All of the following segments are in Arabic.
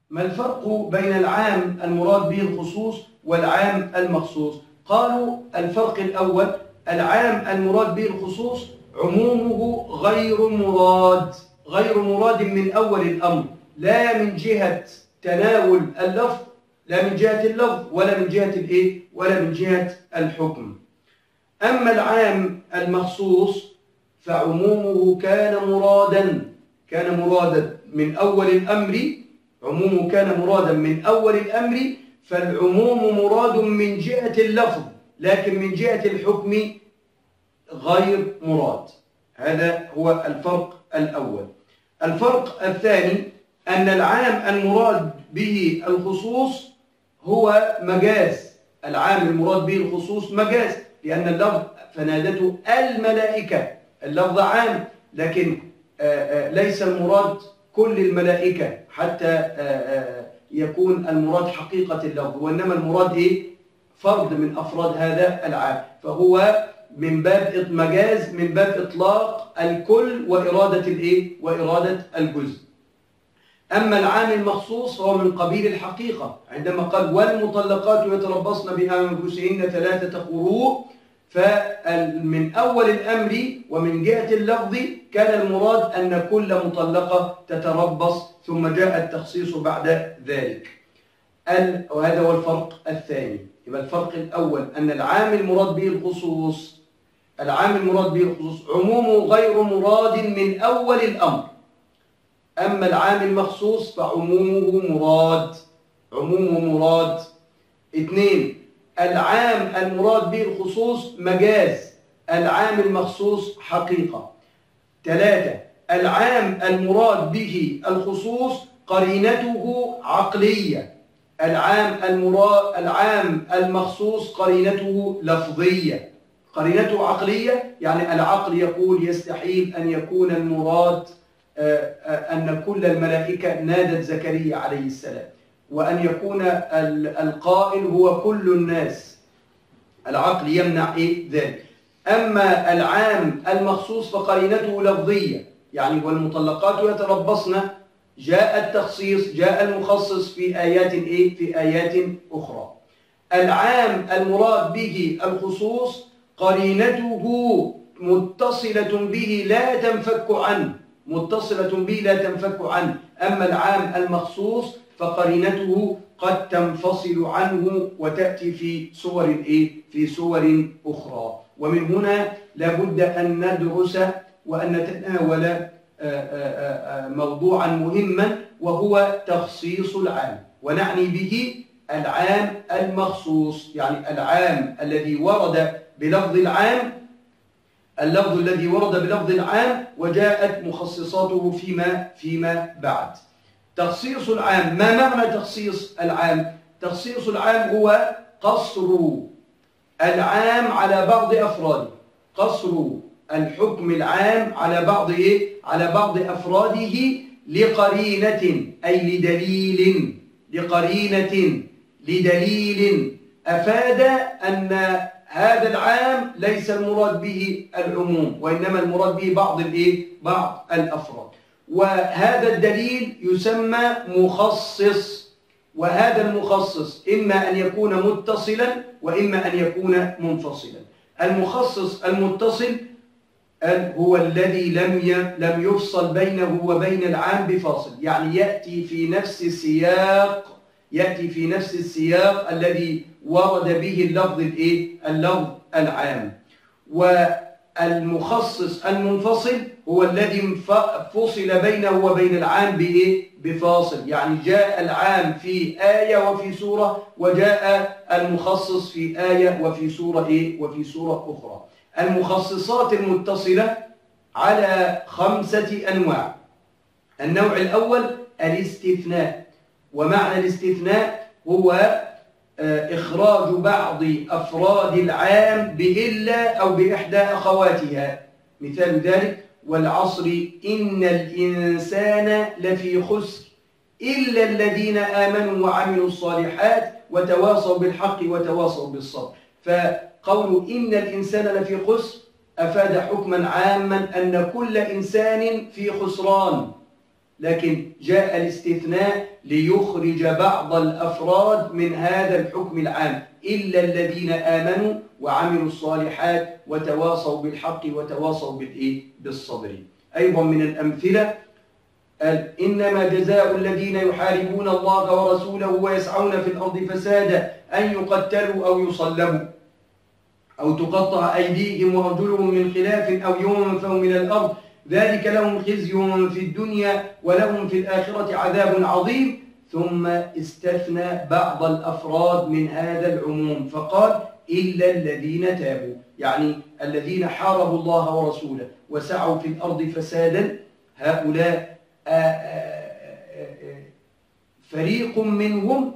ما الفرق بين العام المراد به الخصوص والعام المخصوص؟ قالوا الفرق الأول: العام المراد به الخصوص عمومه غير مراد من أول الأمر، لا من جهة تناول اللفظ، لا من جهة اللفظ ولا من جهة ولا من جهة الحكم. أما العام المخصوص فعمومه كان مرادا من أول الأمر، عمومه كان مرادا من أول الأمر، فالعموم مراد من جهة اللفظ لكن من جهة الحكم غير مراد. هذا هو الفرق الأول. الفرق الثاني أن العام المراد به الخصوص هو مجاز. العام المراد به الخصوص مجاز، لأن اللفظ فنادته الملائكة، اللفظ عام، لكن ليس المراد كل الملائكة حتى يكون المراد حقيقة اللفظ، وإنما المراد فرد من أفراد هذا العام، فهو من باب مجاز، من باب إطلاق الكل وإرادة الجزء. أما العام المخصوص هو من قبيل الحقيقة، عندما قال والمطلقات يتربصن بأنفسهن 3 قروء، فمن أول الأمر ومن جهة اللفظ كان المراد أن كل مطلقة تتربص، ثم جاء التخصيص بعد ذلك. وهذا هو الفرق الثاني. يبقى الفرق الأول أن العام المراد به الخصوص عمومه غير مراد من أول الأمر. أما العام المخصوص فعمومه مراد. 2. العام المراد به الخصوص مجاز، العام المخصوص حقيقة. 3. العام المراد به الخصوص قرينته عقلية، العام المخصوص قرينته لفظية. قرينته عقلية يعني العقل يقول يستحيل أن يكون المراد أن كل الملائكة نادت زكريا عليه السلام، وأن يكون القائل هو كل الناس، العقل يمنع ذلك. أما العام المخصوص فقرينته لفظية، يعني والمطلقات يتربصن، جاء التخصيص، جاء المخصص في آيات أخرى. العام المراد به الخصوص قرينته متصلة به لا تنفك عنه، أما العام المخصوص فقرينته قد تنفصل عنه وتأتي في صور أخرى. ومن هنا لابد أن ندرس وأن نتناول موضوعا مهما، وهو تخصيص العام، ونعني به العام المخصوص، يعني العام الذي ورد بلفظ العام، اللفظ الذي ورد بلفظ العام وجاءت مخصصاته فيما بعد. تخصيص العام، ما معنى تخصيص العام؟ تخصيص العام هو قصر العام على بعض أفراده، قصر الحكم العام على بعض أفراده لقرينة، أي لدليل أفاد أن هذا العام ليس المراد به العموم، وإنما المراد به بعض الأفراد، وهذا الدليل يسمى مخصص. وهذا المخصص إما أن يكون متصلا وإما أن يكون منفصلا. المخصص المتصل هو الذي لم يفصل بينه وبين العام بفاصل، يعني يأتي في نفس السياق الذي ورد به اللفظ العام. والمخصص المنفصل هو الذي فصل بينه وبين العام بفاصل، يعني جاء العام في آية وفي سورة، وجاء المخصص في آية وفي سورة أخرى. المخصصات المتصلة على 5 أنواع. النوع الأول الاستثناء، ومعنى الاستثناء هو إخراج بعض أفراد العام بإلا أو بإحدى أخواتها. مثال ذلك: والعصر إن الإنسان لفي خسر إلا الذين آمنوا وعملوا الصالحات وتواصوا بالحق وتواصوا بالصبر. فقول إن الإنسان لفي خسر أفاد حكما عاما أن كل إنسان في خسران، لكن جاء الاستثناء ليخرج بعض الأفراد من هذا الحكم العام، إلا الذين آمنوا وعملوا الصالحات وتواصوا بالحق وتواصوا بالصبر. أيضا من الأمثلة إنما جزاء الذين يحاربون الله ورسوله ويسعون في الأرض فسادا أن يقتلوا أو يصلبوا أو تقطع أيديهم وأرجلهم من خلاف أو ينفوا من الأرض ذلك لهم خزي في الدنيا ولهم في الآخرة عذاب عظيم. ثم استثنى بعض الأفراد من هذا العموم فقال إلا الذين تابوا، يعني الذين حاربوا الله ورسوله وسعوا في الأرض فسادا، هؤلاء فريق منهم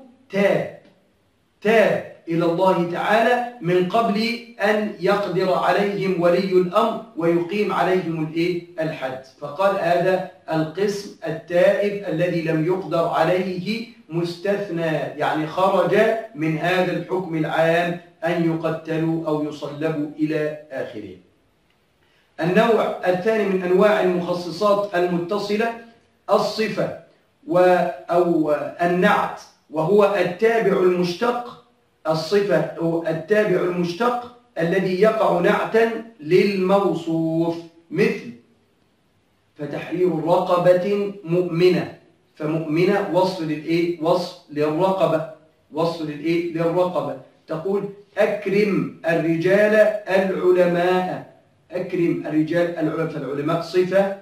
تاب إلى الله تعالى من قبل أن يقدر عليهم ولي الأمر ويقيم عليهم الحد، فقال هذا القسم التائب الذي لم يقدر عليه مستثنى، يعني خرج من هذا الحكم العام أن يقتلوا أو يصلبوا إلى آخره. النوع الثاني من أنواع المخصصات المتصلة الصفة أو النعت، وهو التابع المشتق. الصفة أو التابع المشتق الذي يقع نعتا للموصوف، مثل فتحرير رقبة مؤمنة، فمؤمنة وصف للرقبة، للرقبة. تقول أكرم الرجال العلماء، أكرم الرجال العلماء، فالعلماء صفة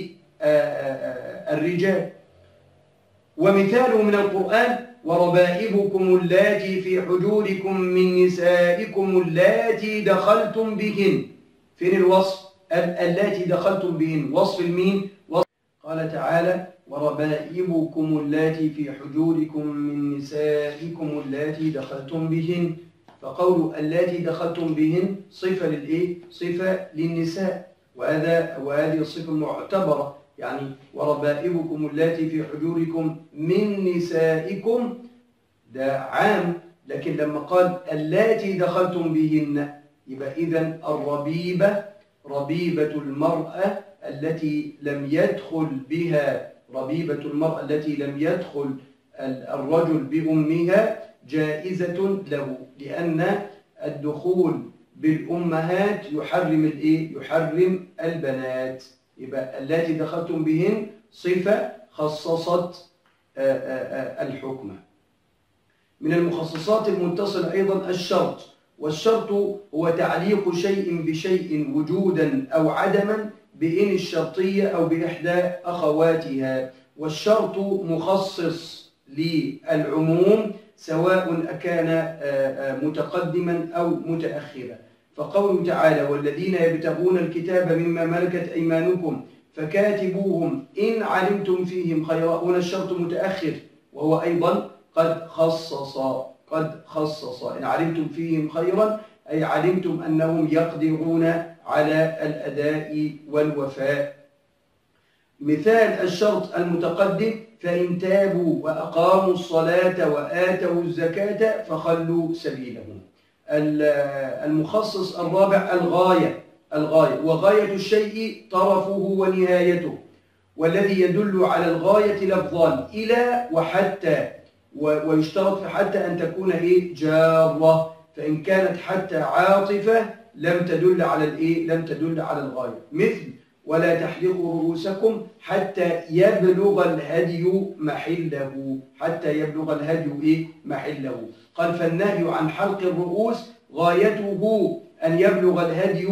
للرجال. ومثاله من القرآن وربائبكم اللاتي في حجوركم من نسائكم اللاتي دخلتم بهن. فين الوصف؟ اللاتي دخلتم بهن، وصف المين؟ قال تعالى وربائبكم اللاتي في حجوركم من نسائكم اللاتي دخلتم بهن، فقول اللاتي دخلتم بهن صفة صفة للنساء، وهذه الصفة معتبرة، يعني وربائبكم اللاتي في حجوركم من نسائكم ده عام، لكن لما قال اللاتي دخلتم بهن يبقى إذن الربيبة ربيبة المرأة التي لم يدخل بها، ربيبة المرأة التي لم يدخل الرجل بأمها جائزة له، لأن الدخول بالأمهات يحرم يحرم البنات. يبقى التي دخلتم بهن صفة خصصت الحكم. من المخصصات المتصلة أيضا الشرط، والشرط هو تعليق شيء بشيء وجودا أو عدما بإن الشرطية أو بإحدى أخواتها، والشرط مخصص للعموم سواء كان متقدما أو متأخرا. فقوله تعالى والذين يبتغون الكتاب مما ملكت أيمانكم فكاتبوهم إن علمتم فيهم خيرا، هنا الشرط متأخر وهو أيضا قد خصص إن علمتم فيهم خيرا، أي علمتم أنهم يقدرون على الأداء والوفاء. مثال الشرط المتقدم فإن تابوا وأقاموا الصلاة وآتوا الزكاة فخلوا سبيلهم. المخصص الرابع الغاية، وغاية الشيء طرفه ونهايته، والذي يدل على الغاية لفظان إلى وحتى، ويشترط في حتى أن تكون جارة، فإن كانت حتى عاطفة لم تدل على الغاية، مثل ولا تحلقوا رؤوسكم حتى يبلغ الهدي محله، قال فالنهي عن حلق الرؤوس غايته أن يبلغ الهدي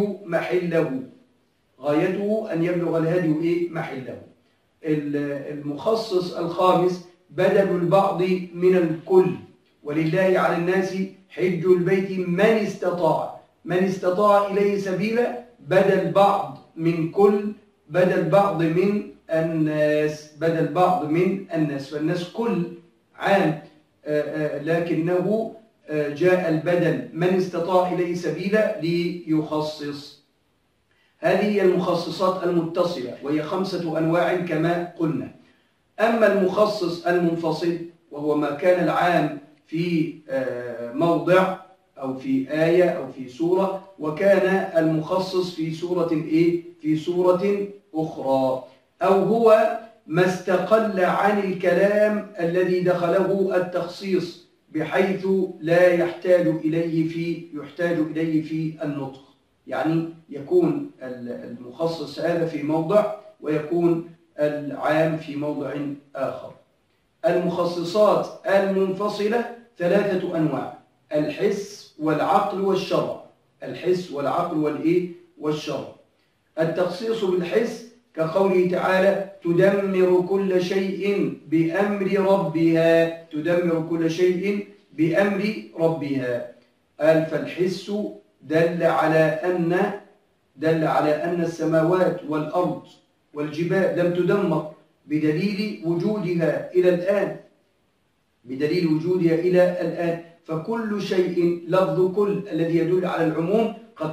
محله. المخصص الخامس بدل البعض من الكل، ولله على الناس حج البيت من استطاع إليه سبيلا، بدل بعض من كل، بدل بعض من الناس، فالناس كل عام، لكنه جاء البدل من استطاع إليه سبيلا ليخصص. هذه هي المخصصات المتصلة، وهي 5 أنواع كما قلنا. أما المخصص المنفصل وهو ما كان العام في موضع أو في آية أو في سورة، وكان المخصص في سورة أخرى، أو هو ما استقل عن الكلام الذي دخله التخصيص بحيث لا يحتاج إليه في النطق. يعني يكون المخصص هذا في موضع ويكون العام في موضع آخر. المخصصات المنفصلة 3 أنواع: الحس والعقل والشرع. الحس والعقل والشرع. التخصيص بالحس كقوله تعالى: تدمر كل شيء بأمر ربها. تدمر كل شيء بأمر ربها. قال فالحس دل على أن السماوات والأرض والجبال لم تدمر بدليل وجودها إلى الآن. فكل شيء، لفظ كل الذي يدل على العموم قد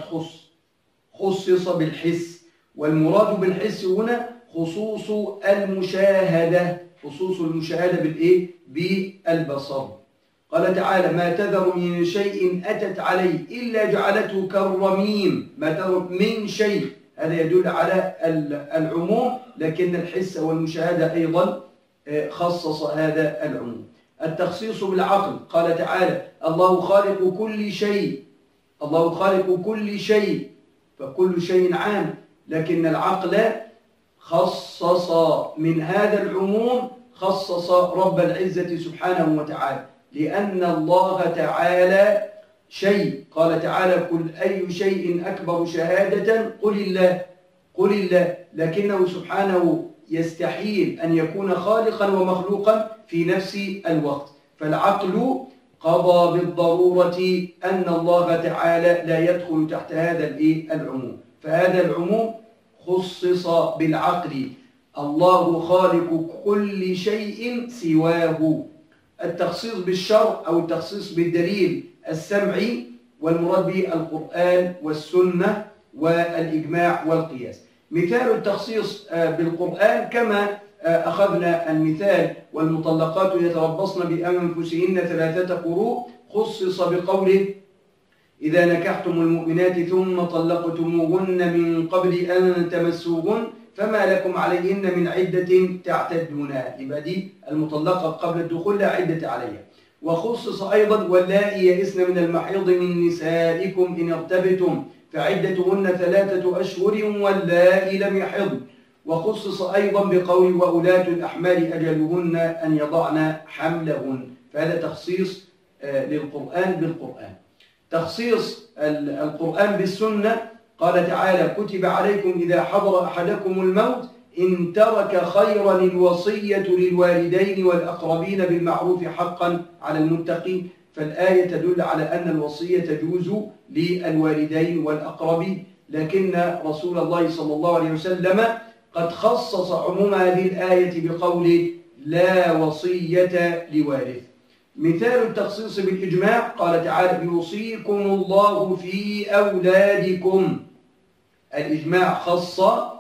خصص بالحس. والمراد بالحس هنا خصوص المشاهدة. خصوص المشاهدة بالبصر. قال تعالى: ما تذر من شيء أتت عليه إلا جعلته كالرميم. ما تذر من شيء، هذا يدل على العموم، لكن الحس والمشاهدة أيضا خصص هذا العموم. التخصيص بالعقل، قال تعالى: الله خالق كل شيء. الله خالق كل شيء، فكل شيء عام، لكن العقل خصص من هذا العموم، خصص رب العزة سبحانه وتعالى، لأن الله تعالى شيء. قال تعالى: قل أي شيء أكبر شهادة قل الله. لكنه سبحانه يستحيل أن يكون خالقا ومخلوقا في نفس الوقت. فالعقل قضى بالضرورة أن الله تعالى لا يدخل تحت هذا العموم، فهذا العموم خصص بالعقل. الله خالق كل شيء سواه. التخصيص بالشرع أو التخصيص بالدليل السمعي، والمراد به القرآن والسنة والإجماع والقياس. مثال التخصيص بالقرآن كما أخذنا المثال: والمطلقات يتربصن بأنفسهن 3 قروء، خصص بقوله: إذا نكحتم المؤمنات ثم طلقتموهن من قبل أن تمسوهن فما لكم عليهن من عدة تعتدونها. يبقى دي المطلقة قبل الدخول لا عدة عليها. وخصص أيضا: واللائي يئسن من المحيض من نسائكم إن ارتبتم فعدتهن 3 أشهر واللائي لم يحضن. وخصص أيضا بقول: وأولاة الأحمال أجلهن أن يضعن حملهن. فهذا تخصيص للقرآن بالقرآن. تخصيص القرآن بالسنة، قال تعالى: كتب عليكم إذا حضر أحدكم الموت إن ترك خيرا الوصية للوالدين والأقربين بالمعروف حقا على المتقين. فالآية تدل على أن الوصية تجوز للوالدين والأقربين، لكن رسول الله صلى الله عليه وسلم قد خصص عموم هذه الآية بقول: لا وصية لوارث. مثال التخصيص بالإجماع، قال تعالى: يوصيكم الله في أولادكم. الإجماع خص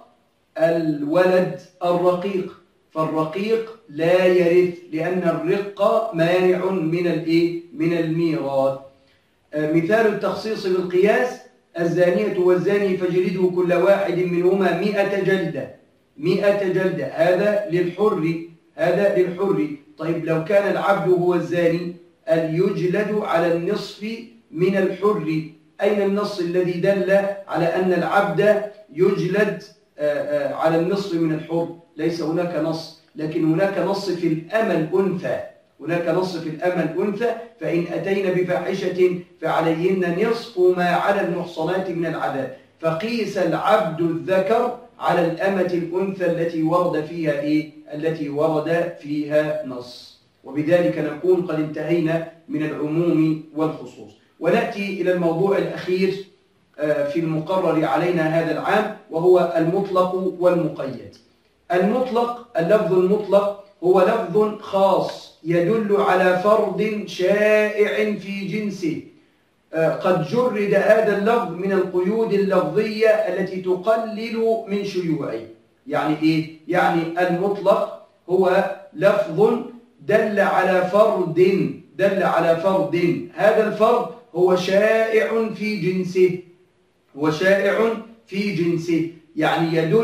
الولد الرقيق، فالرقيق لا يرث لأن الرق مانع من الميراث. مثال التخصيص بالقياس: الزانية والزاني فاجلدوا كل واحد منهما 100 جلدة. 100 جلدة، هذا للحر. طيب لو كان العبد هو الزاني يجلد على النصف من الحر. أين النص الذي دل على أن العبد يجلد على النصف من الحر؟ ليس هناك نص، لكن هناك نص في الأمة الأنثى. فإن أتين بفاحشة فعليهن نصف ما على المحصنات من العذاب. فقيس العبد الذكر على الأمة الأنثى التي ورد فيها نص. وبذلك نكون قد انتهينا من العموم والخصوص. ونأتي إلى الموضوع الأخير في المقرر علينا هذا العام، وهو المطلق والمقيد. اللفظ المطلق هو لفظ خاص يدل على فرد شائع في جنسه، قد جرد هذا اللفظ من القيود اللفظية التي تقلل من شيوعه. يعني إيه؟ يعني المطلق هو لفظ دل على فرد، هذا الفرد هو شائع في جنسه، يعني يدل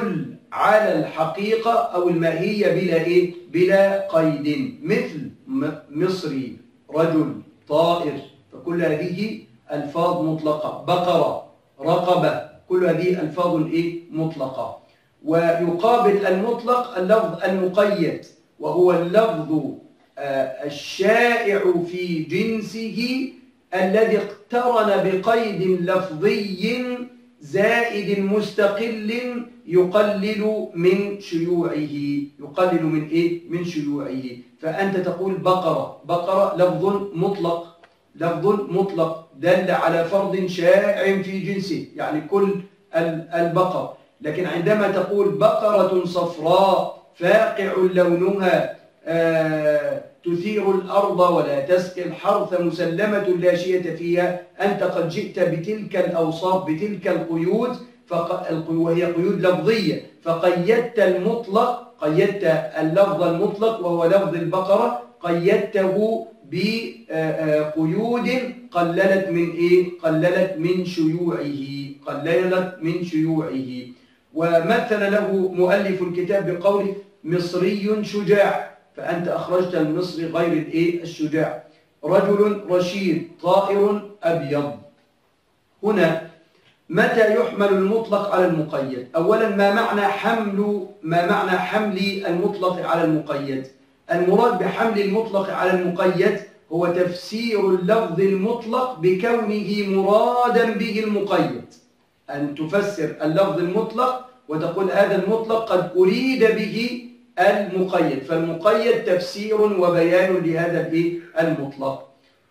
على الحقيقة أو الماهية بلا إيه؟ بلا قيد، مثل مصري، رجل، طائر، فكل هذه ألفاظ مطلقة، بقرة، رقبة، كل هذه ألفاظ إيه؟ مطلقة. ويقابل المطلق اللفظ المقيد، وهو اللفظ الشائع في جنسه الذي اقترن بقيد لفظي زائد مستقل يقلل من شيوعه. يقلل من إيه؟ من شيوعه. فأنت تقول بقرة، بقرة لفظ مطلق، لفظ مطلق دل على فرد شائع في جنسه، يعني كل البقر. لكن عندما تقول بقرة صفراء فاقع لونها تثير الأرض ولا تسقي الحرث مسلمة لا شية فيها، أنت قد جئت بتلك الأوصاف بتلك القيود، وهي قيود لفظية، فقيدت المطلق، قيدت اللفظ المطلق وهو لفظ البقرة، قيدته بقيود قللت من إيه؟ قللت من شيوعه، قللت من شيوعه. ومثل له مؤلف الكتاب بقوله مصري شجاع، فأنت أخرجت المصري غير الإيه؟ الشجاع. رجل رشيد، طائر أبيض. هنا متى يحمل المطلق على المقيد؟ أولا ما معنى حمل المطلق على المقيد؟ المراد بحمل المطلق على المقيد هو تفسير اللفظ المطلق بكونه مرادا به المقيد. أن تفسر اللفظ المطلق وتقول هذا المطلق قد أريد به المقيد، فالمقيد تفسير وبيان لهذا المطلق.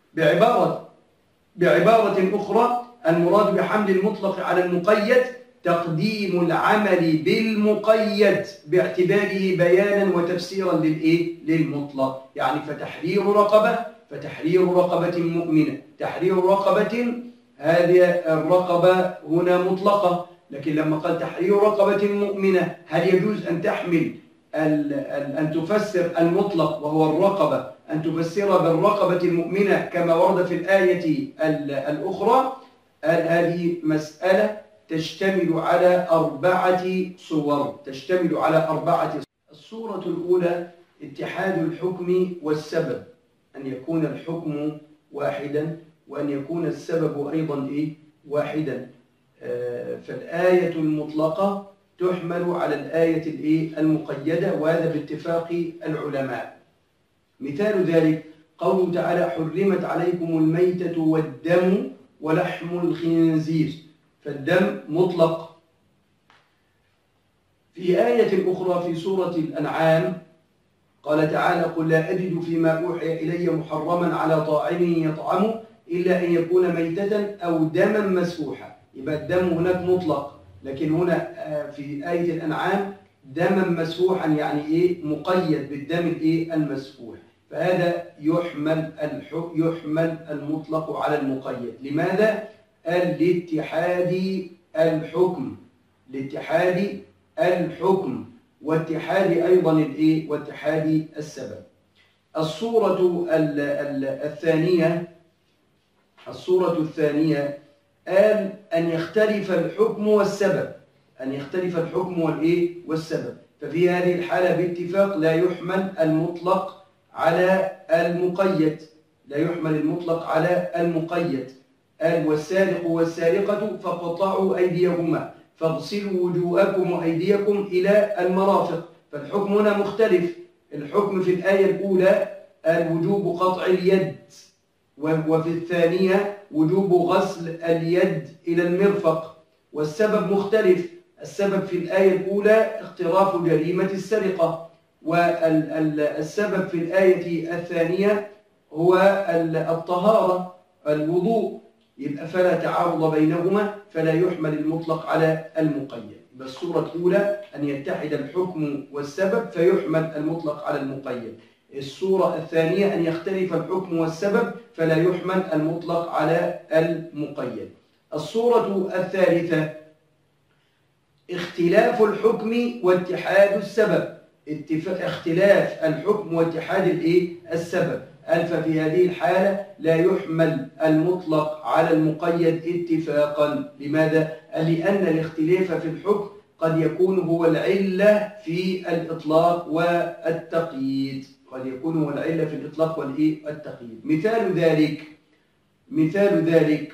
بعبارة أخرى، المراد بحمل المطلق على المقيد تقديم العمل بالمقيد باعتباره بيانا وتفسيرا للمطلق. يعني فتحرير رقبة مؤمنة، تحرير رقبة، هذه الرقبة هنا مطلقة، لكن لما قال تحرير رقبة مؤمنة، هل يجوز أن تحمل أن تفسر المطلق وهو الرقبة، أن تفسرها بالرقبة المؤمنة كما ورد في الآية الأخرى؟ هذه مسألة تشتمل على 4 صور، تشتمل على 4 صور. الصورة الأولى اتحاد الحكم والسبب، أن يكون الحكم واحدا وأن يكون السبب أيضا واحدا. فالآية المطلقة تحمل على الآية المقيدة، وهذا باتفاق العلماء. مثال ذلك قوله تعالى حرمت عليكم الميتة والدم ولحم الخنزير، فالدم مطلق. في آية أخرى في سورة الأنعام قال تعالى قل لا أجد فيما أوحي إلي محرما على طاعم يطعمه إلا أن يكون ميتة أو دما مسفوحا. يبقى الدم هناك مطلق، لكن هنا في آية الأنعام دما مسفوحا، يعني مقيد بالدم المسفوح. فهذا يحمل المطلق على المقيد. لماذا؟ لاتحاد الحكم، لاتحاد الحكم واتحاد أيضا واتحاد السبب. الصورة الثانية قال أن يختلف الحكم والسبب، أن يختلف الحكم والسبب. ففي هذه الحالة باتفاق لا يحمل المطلق على المقيد، لا يحمل المطلق على المقيد. قال والسارق والسارقة فاقطعوا أيديهما فاغسلوا وجوهكم وأيديكم إلى المرافق. فالحكم هنا مختلف. الحكم في الآية الأولى وجوب قطع اليد، وفي الثانية وجوب غسل اليد إلى المرفق. والسبب مختلف. السبب في الآية الأولى اقتراف جريمة السرقة، والسبب في الآية الثانية هو الطهارة، الوضوء. يبقى فلا تعارض بينهما، فلا يحمل المطلق على المقيد. بس الصورة الأولى أن يتحد الحكم والسبب فيحمل المطلق على المقيد. الصورة الثانية أن يختلف الحكم والسبب فلا يحمل المطلق على المقيد. الصورة الثالثة اختلاف الحكم واتحاد السبب، اختلاف الحكم واتحاد السبب. ففي هذه الحالة لا يحمل المطلق على المقيد اتفاقا. لماذا؟ لأن الاختلاف في الحكم قد يكون هو العلة في الإطلاق والتقييد. قد يكون هو العلة في الإطلاق والتقييد. مثال ذلك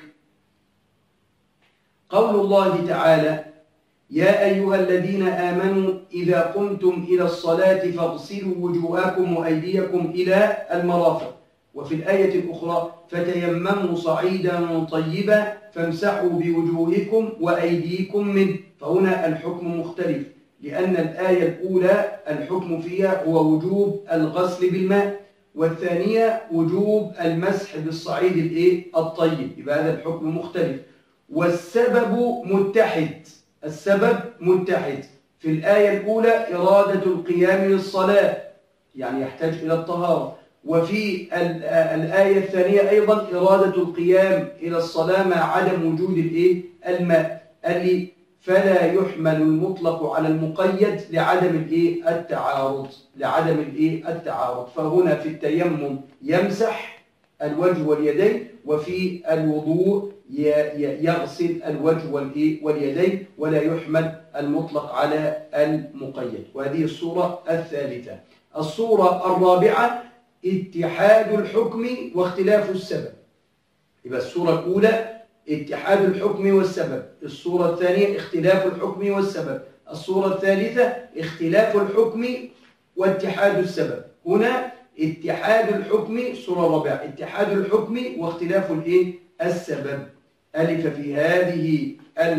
قول الله تعالى: يا أيها الذين آمنوا إذا قمتم إلى الصلاة فاغسلوا وجوهكم وأيديكم إلى المرافق. وفي الآية الأخرى: فتيمموا صعيدا طيبا فامسحوا بوجوهكم وأيديكم منه. فهنا الحكم مختلف، لأن الآية الأولى الحكم فيها هو وجوب الغسل بالماء، والثانية وجوب المسح بالصعيد الطيب. يبقى هذا الحكم مختلف، والسبب متحد. السبب متحد. في الآية الأولى إرادة القيام للصلاة، يعني يحتاج إلى الطهارة. وفي الآية الثانية أيضا إرادة القيام إلى الصلاة مع عدم وجود الماء. قال لي: فلا يحمل المطلق على المقيد لعدم التعارض. التعارض. فهنا في التيمم يمسح الوجه واليدين، وفي الوضوء يغسل الوجه واليدين، ولا يحمل المطلق على المقيد. وهذه الصورة الثالثة. الصورة الرابعة: اتحاد الحكم واختلاف السبب. يبقى الصورة الأولى اتحاد الحكم والسبب، الصورة الثانية اختلاف الحكم والسبب، الصورة الثالثة اختلاف الحكم واتحاد السبب. هنا اتحاد الحكم، الصورة الرابعة اتحاد الحكم واختلاف السبب. ألف في هذه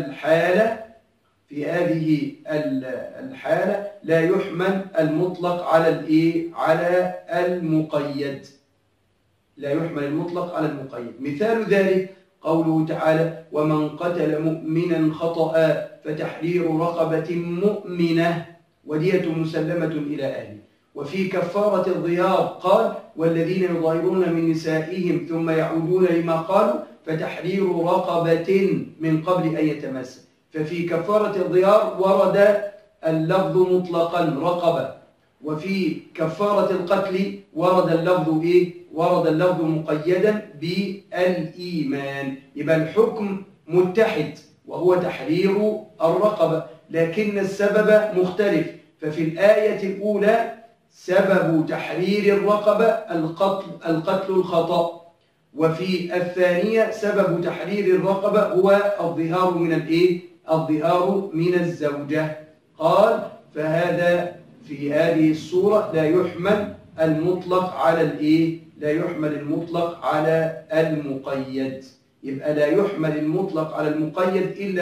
الحالة لا يحمل المطلق على المقيد. لا يحمل المطلق على المقيد. مثال ذلك قوله تعالى: ومن قتل مؤمنا خطأ فتحرير رقبة مؤمنة ودية مسلمة إلى أهله. وفي كفارة الظهار قال: والذين يظاهرون من نسائهم ثم يعودون لما قالوا فتحرير رقبة من قبل أن يتماسا. ففي كفارة الظهار ورد اللفظ مطلقا رقبة، وفي كفارة القتل ورد اللفظ مقيدا بالإيمان. يبقى الحكم متحد وهو تحرير الرقبة، لكن السبب مختلف. ففي الآية الأولى سبب تحرير الرقبة القتل الخطأ، وفي الثانية سبب تحرير الرقبة هو الظهار من الزوجة. قال: فهذا في هذه الصورة لا يحمل المطلق على المقيد. يبقى لا يحمل المطلق على المقيد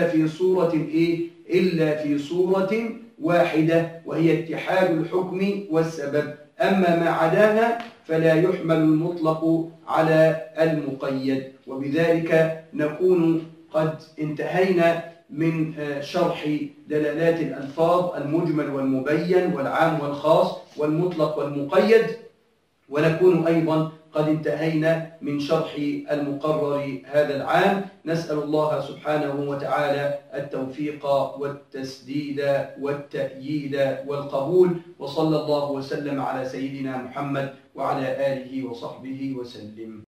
إلا في صورة واحدة، وهي اتحاد الحكم والسبب. أما ما عداها فلا يحمل المطلق على المقيد. وبذلك نكون قد انتهينا من شرح دلالات الألفاظ، المجمل والمبين والعام والخاص والمطلق والمقيد، ونكون أيضا قد انتهينا من شرح المقرر هذا العام. نسأل الله سبحانه وتعالى التوفيق والتسديد والتأييد والقبول، وصلى الله وسلم على سيدنا محمد وعلى آله وصحبه وسلم.